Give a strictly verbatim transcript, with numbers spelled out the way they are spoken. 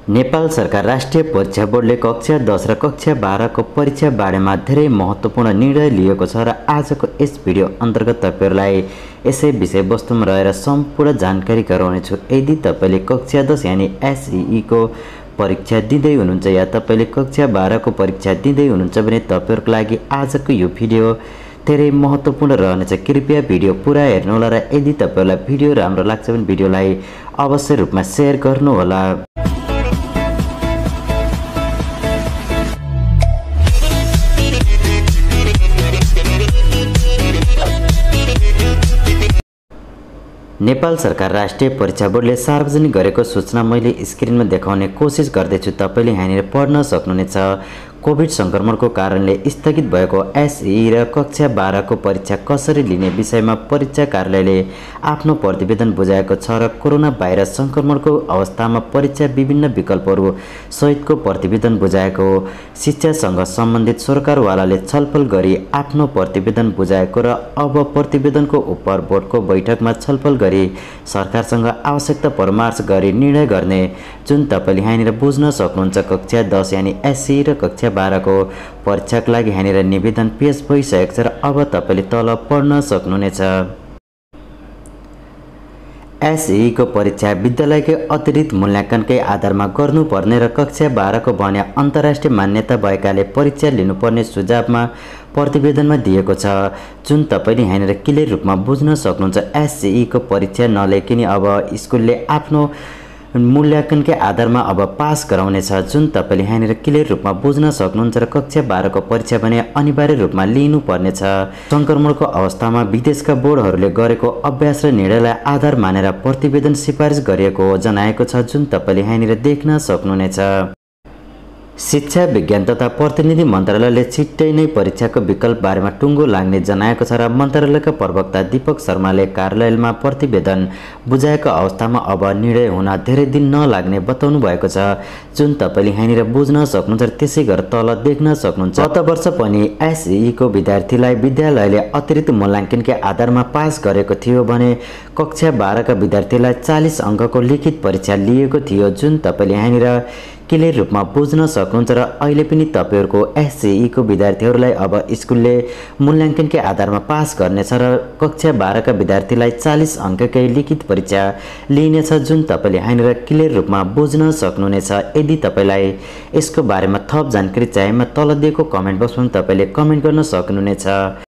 नेपाल सरकार राष्ट्रिय परीक्षा बोर्डले कक्षा दस र कक्षा बाह्र को परीक्षा बारेमा धेरै महत्त्वपूर्ण निर्णय लिएको छ र आजको यस भिडियो अन्तर्गत तपाईहरुलाई यसै विषयवस्तुमा रहेर सम्पूर्ण जानकारी गराउनेछु। यदि तपाईले कक्षा दस यानी एसईई को परीक्षा दिँदै हुनुहुन्छ या तपाईले कक्षा बाह्र को परीक्षा दिँदै हुनुहुन्छ भने तपाईहरुको लागि आजको यो भिडियो धेरै महत्त्वपूर्ण रहनेछ। कृपया भिडियो पुरा हेर्नुहोला र यदि तपाईलाई भिडियो राम्रो लाग्छ भने भिडियोलाई अवश्य रूपमा शेयर गर्नुहोला। नेपाल सरकार राष्ट्रिय परीक्षा बोर्डले सार्वजनिक गरेको सूचना मैले स्क्रिनमा देखाउने कोसिस गर्दैछु। तपाईले यहाँनिर पढ्न सक्नुहुनेछ। कोभिड संक्रमणको कारणले स्थगित भएको एसईई र कक्षा बाह्र को परीक्षा कसरी लिने विषयमा परीक्षा कार्यालयले आफ्नो प्रतिवेदन बुझाएको छ र कोरोना भाइरस संक्रमणको अवस्थामा परीक्षा विभिन्न विकल्पहरू सहितको प्रतिवेदन बुझाएको शिक्षासँग सम्बन्धित सरकारवालाले छलफल गरी आफ्नो प्रतिवेदन बुझाएको र अब प्रतिवेदनको उपर बोर्डको बैठकमा छलफल गरी सरकारसँग आवश्यकता परामर्श गरी निर्णय गर्ने। जुन तपाईले यहाँनिर बुझ्न सक्नुहुन्छ कक्षा दस यानी एसई र कक्षा बाह्र को परीक्षाको लागि यहाँनिर निवेदन पेश भइसकेको छ र अब तपाईले तल पढ्न सक्नुहुनेछ। एसई को परीक्षा विद्यालयकै अतिरिक्त मूल्याङ्कनकै आधारमा गर्नुपर्ने र कक्षा बाह्र को भने अन्तर्राष्ट्रिय मान्यता भएकाले परीक्षा लिनुपर्ने सुझावमा प्रतिवेदनमा दिएको छ। जुन तपाईले यहाँनिर क्लियर रूपमा बुझ्न सक्नुहुन्छ। एसई को परीक्षा नलेकिनी अब स्कुलले आफ्नो मूल्याङ्कनकै आधारमा अब पास गराउनेछ। जुन तपाईले यहाँनिर क्लियर रूपमा बुझ्न सक्नुहुन्छ र कक्षा बाह्र को परीक्षा भने अनिवार्य रूपमा लिनुपर्नेछ। संक्रमणको अवस्थामा विदेशका बोर्डहरूले गरेको अभ्यास र निर्णयलाई आधार मानेर प्रतिवेदन सिफारिस गरिएको जनाएको छ। जुन तपाईले यहाँनिर देख्न सक्नुहुनेछ। शिक्षा विज्ञान तथा प्रतिनिधि मन्त्रालयले छिट्टै नै परीक्षाको विकल्प बारेमा टुङ्गो लाग्ने जनाएको छ र मन्त्रालयका प्रवक्ता दीपक शर्माले कार्यालयमा प्रतिवेदन बुझाएको अवस्थामा अब निर्णय हुन धेरै दिन नलाग्ने बताउनु भएको छ। जुन तपाईले यहाँनिर बुझ्न सक्नुहुन्छ र त्यसै गरेर तल देख्न सक्नुहुन्छ। गत वर्ष पनि एसईई को विद्यार्थीलाई विद्यालयले अतिरिक्त मूल्याङ्कनकै आधारमा पास गरेको थियो भने कक्षा बाह्र का विद्यार्थीलाई चालीस अङ्कको लिखित परीक्षा लिएको थियो। जुन तपाईले यहाँनिर क्लियर रूपमा बुझ्न सक्नुहुन्छ र अहिले पनि तपाईहरुको एसईई को विद्यार्थीहरूलाई अब स्कुलले मूल्याङ्कनकै आधारमा पास गर्नेछ र कक्षा बाह्र का विद्यार्थीलाई चालीस अङ्ककै लिखित परीक्षा लिनेछ। जुन तपाईले यहाँनिर क्लियर रूपमा बुझ्न सक्नुहुनेछ। यदि तपाईलाई यसको बारेमा थप जानकारी चाहिएमा तल दिएको कमेन्ट बक्समा तपाईले कमेन्ट गर्न सक्नुहुनेछ।